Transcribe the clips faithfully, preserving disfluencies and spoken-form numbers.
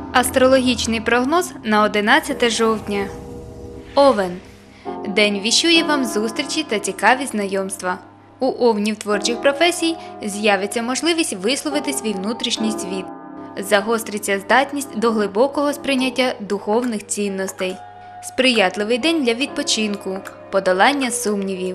Астрологічний прогноз на одинадцяте жовтня. Овен. День віщує вам зустрічі та цікаві знайомства. У овнів творчих професій з'явиться можливість висловити свій внутрішній світ. Загостриться здатність до глибокого сприйняття духовних цінностей. Сприятливий день для відпочинку, подолання сумнівів.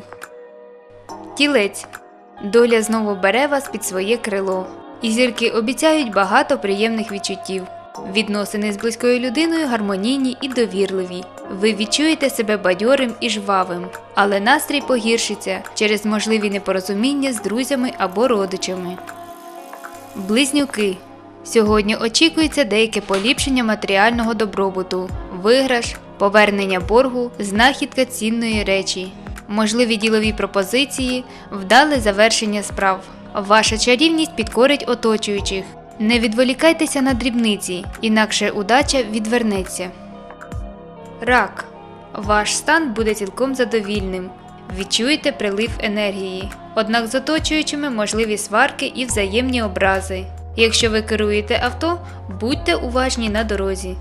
Тілець. Доля знову бере вас під своє крило. І зірки обіцяють багато приємних відчуттів. Відносини з близькою людиною гармонійні і довірливі. Ви відчуєте себе бадьорим і жвавим, але настрій погіршиться через можливі непорозуміння з друзями або родичами. Близнюки. Сьогодні очікується деяке поліпшення матеріального добробуту, виграш, повернення боргу, знахідка цінної речі. Можливі ділові пропозиції, вдале завершення справ. Ваша чарівність підкорить оточуючих. Не відволікайтеся на дрібниці, інакше удача відвернеться. Рак. Ваш стан буде цілком задовільним. Відчуєте прилив енергії. Однак з оточуючими можливі сварки і взаємні образи. Якщо ви керуєте авто, будьте уважні на дорозі.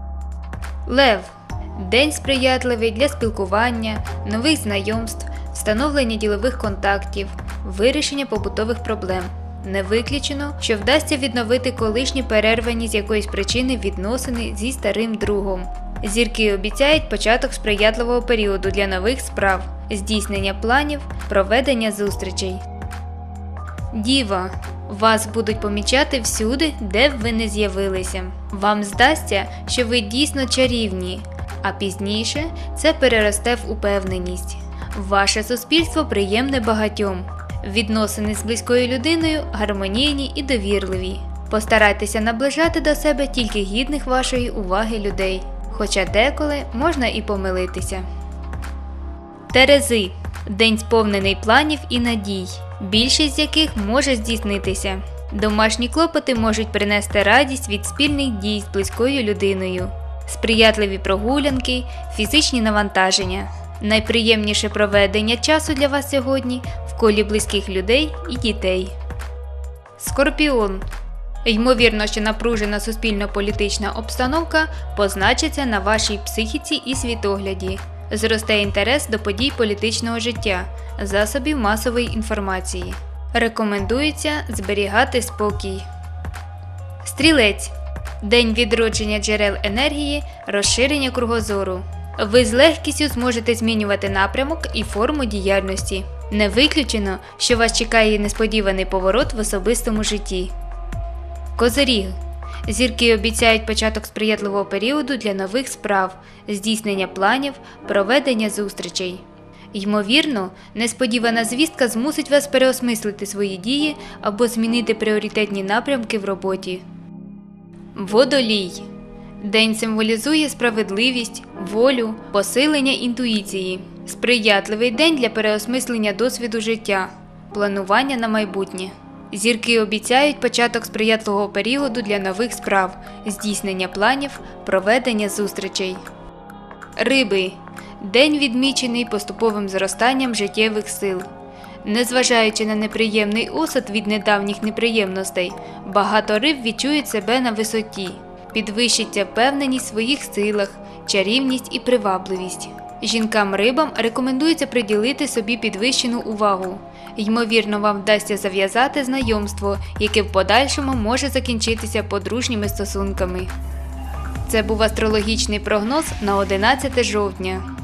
Лев. День сприятливий для спілкування, нових знайомств, встановлення ділових контактів, вирішення побутових проблем. Не виключено, що вдасться відновити колишні перервані з якоїсь причини відносини зі старим другом. Зірки обіцяють початок сприятливого періоду для нових справ, здійснення планів, проведення зустрічей. Діва. Вас будуть помічати всюди, де б ви не з'явилися. Вам здасться, що ви дійсно чарівні, а пізніше це переросте в упевненість. Ваше суспільство приємне багатьом. Відносини з близькою людиною гармонійні і довірливі. Постарайтеся наближати до себе тільки гідних вашої уваги людей, хоча деколи можна і помилитися. Терези. День сповнений планів і надій, більшість з яких може здійснитися. Домашні клопоти можуть принести радість від спільних дій з близькою людиною. Сприятливі прогулянки, фізичні навантаження. Найприємніше проведення часу для вас сьогодні в колі близьких людей і дітей. Скорпіон. Ймовірно, що напружена суспільно-політична обстановка позначиться на вашій психіці і світогляді. Зросте інтерес до подій політичного життя, засобів масової інформації. Рекомендується зберігати спокій. Стрілець. День відродження джерел енергії, розширення кругозору. Ви з легкістю зможете змінювати напрямок і форму діяльності. Не виключено, що вас чекає несподіваний поворот в особистому житті. Козиріг. Зірки обіцяють початок сприятливого періоду для нових справ, здійснення планів, проведення зустрічей. Ймовірно, несподівана звістка змусить вас переосмислити свої дії або змінити пріоритетні напрямки в роботі. Водолій. День символізує справедливість, волю, посилення інтуїції. Сприятливий день для переосмислення досвіду життя, планування на майбутнє. Зірки обіцяють початок сприятливого періоду для нових справ, здійснення планів, проведення зустрічей. Риби. День відмічений поступовим зростанням життєвих сил. Незважаючи на неприємний осад від недавніх неприємностей, багато риб відчують себе на висоті. Підвищиться впевненість в своїх силах, чарівність і привабливість. Жінкам-рибам рекомендується приділити собі підвищену увагу. Ймовірно, вам вдасться зав'язати знайомство, яке в подальшому може закінчитися подружніми стосунками. Це був астрологічний прогноз на одинадцяте жовтня.